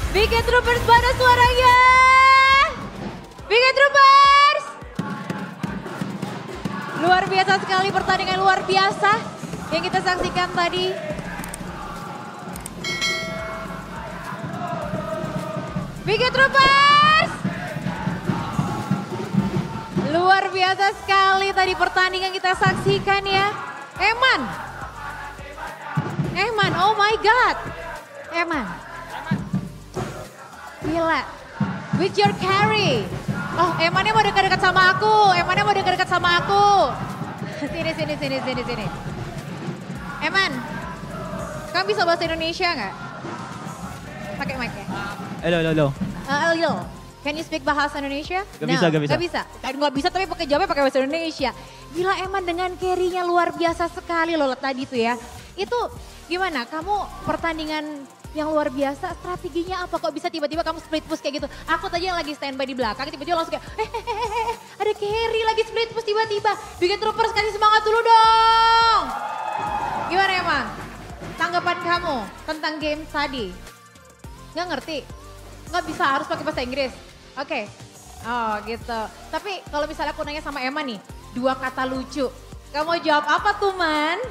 Bikin Troopers mana suaranya? Bikin Troopers! Luar biasa sekali, pertandingan luar biasa yang kita saksikan tadi. Bikin Troopers! Luar biasa sekali tadi pertandingan kita saksikan ya. Eman, oh my God. Eman. Gila, with your carry. Oh, Emannya mau dekat-dekat sama aku. Sini. Eman, kamu bisa bahasa Indonesia nggak? Pakai mic ya? Halo. Halo, can you speak bahasa Indonesia? Gak bisa. Nggak bisa tapi pakai jawabnya pakai bahasa Indonesia. Gila Eman dengan carry-nya luar biasa sekali loh tadi tuh ya. Itu gimana, kamu pertandingan yang luar biasa, strateginya apa kok bisa tiba-tiba kamu split push kayak gitu? Aku tadi yang lagi standby di belakang tiba-tiba langsung kayak ada carry lagi split push tiba-tiba. Bikin Troopers kasih semangat dulu dong. Gimana emang tanggapan kamu tentang game tadi? Nggak ngerti? Nggak bisa, harus pakai bahasa Inggris? Oke. Oh gitu. Tapi kalau misalnya aku nanya sama Emma nih, 2 kata lucu. Kamu mau jawab apa tuh man?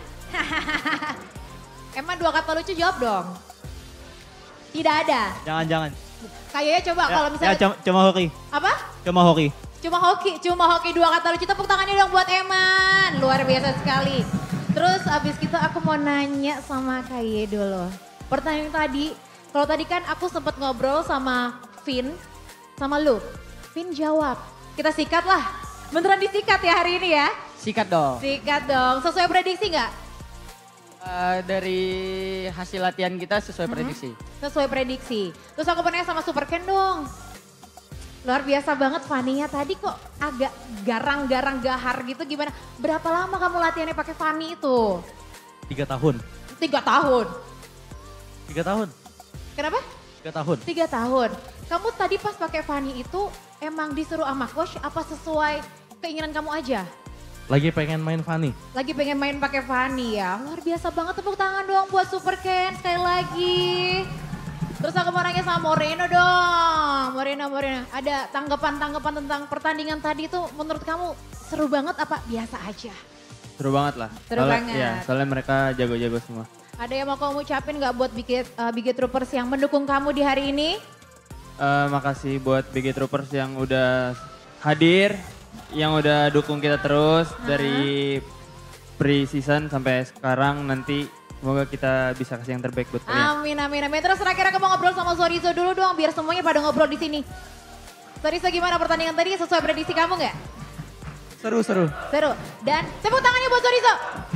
Emma 2 kata lucu jawab dong. Tidak ada. Jangan. Kayaknya coba kalau misalnya. Cuma hoki. Apa? Cuma hoki 2 kata lucu. Tepuk tangannya dong buat Eman. Luar biasa sekali. Terus abis gitu aku mau nanya sama Kaye dulu. Pertanyaan tadi, kalau tadi kan aku sempat ngobrol sama Vin, sama lu. Vin jawab, kita sikat lah. Beneran disikat ya hari ini ya? Sikat dong. Sikat dong. Sesuai prediksi nggak? Dari hasil latihan kita sesuai prediksi. Sesuai prediksi. Terus aku mau nanya sama Super Ken dong. Luar biasa banget Fanny-nya tadi kok agak garang-garang gahar gitu gimana? Berapa lama kamu latihannya pakai Fanny itu? 3 tahun. 3 tahun. 3 tahun. Kenapa? 3 tahun. 3 tahun. Kamu tadi pas pakai Fanny itu emang disuruh sama coach apa sesuai keinginan kamu aja? Lagi pengen main Fanny. Lagi pengen main pakai Fanny ya. Luar biasa banget, tepuk tangan dong buat Super Ken sekali lagi. Terus aku mau nanya sama Moreno dong. Moreno. Ada tanggapan tentang pertandingan tadi itu menurut kamu seru banget apa biasa aja? Seru banget lah. Seru banget. Ya, soalnya mereka jago-jago semua. Ada yang mau kamu ucapin gak buat BG Troopers yang mendukung kamu di hari ini? Makasih buat BG Troopers yang udah hadir, yang udah dukung kita terus dari pre-season sampai sekarang. Nanti semoga kita bisa kasih yang terbaik buat kalian. Amin. Terus terakhir aku mau ngobrol sama Sorizo dulu dong biar semuanya pada ngobrol di sini. Sorizo gimana pertandingan tadi, sesuai prediksi kamu nggak? Seru. Dan tepuk tangannya buat Sorizo.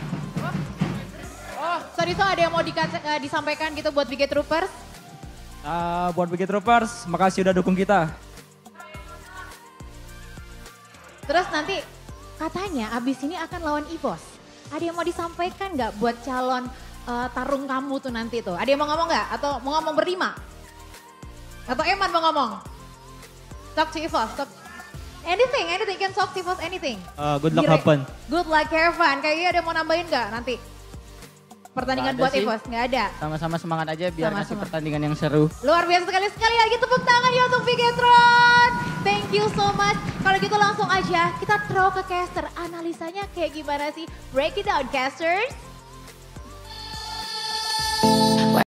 Sorizo ada yang mau disampaikan gitu buat BG Troopers? Buat BG Troopers, makasih udah dukung kita. Terus nanti katanya abis ini akan lawan EVOS. Ada yang mau disampaikan nggak buat calon tarung kamu tuh nanti tuh? Ada yang mau ngomong nggak? Atau mau ngomong berlima? Atau Eman mau ngomong? Talk to EVOS. Anything, can talk to EVOS anything. Good luck happen. Good luck, have fun. Kayaknya ada yang mau nambahin nggak nanti? Pertandingan buat EVOS, nggak ada? Sama-sama semangat aja biar ngasih pertandingan yang seru. Luar biasa sekali lagi tepuk tangan ya untuk Bigetron. Thank you so much. Kalau gitu langsung aja kita throw ke caster. Analisanya kayak gimana sih? Break it down casters.